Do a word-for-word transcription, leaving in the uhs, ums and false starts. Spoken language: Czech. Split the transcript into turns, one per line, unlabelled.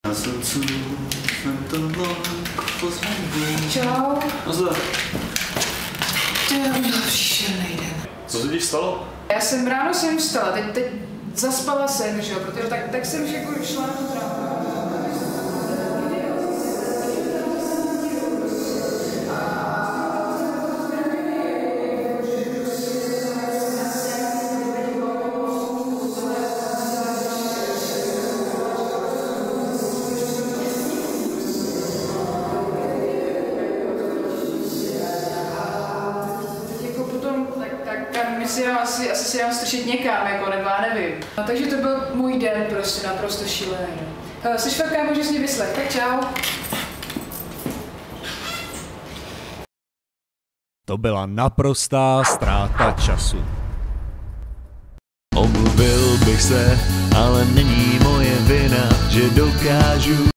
Čau.
Nazdar.
To je byl příšerný den.
Co se ti stalo?
Já jsem ráno jsem vstala, teď, teď zaspala jsem, že jo, protože tak, tak jsem jako šla na tu trávu. Si dám, asi, asi si dám strčit někam, jako, nebo já nevím. No, takže to byl můj den prostě naprosto šílený. Jsi švédka, můžeš mě vyslech, tak čau.
To byla naprostá ztráta času.
Omluvil bych se, ale není moje vina, že dokážu